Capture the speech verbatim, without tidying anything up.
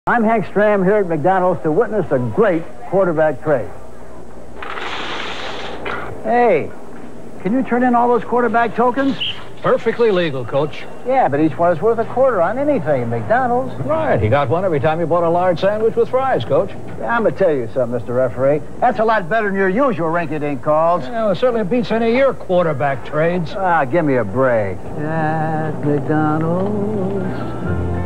I'm Hank Stram here at McDonald's to witness a great quarterback trade. Hey, can you turn in all those quarterback tokens? Perfectly legal, Coach. Yeah, but each one is worth a quarter on anything at McDonald's. Right, he got one every time you bought a large sandwich with fries, Coach. Yeah, I'm going to tell you something, Mister Referee. That's a lot better than your usual rinky-dink calls. Yeah, well, it certainly beats any of your quarterback trades. Ah, give me a break. At McDonald's.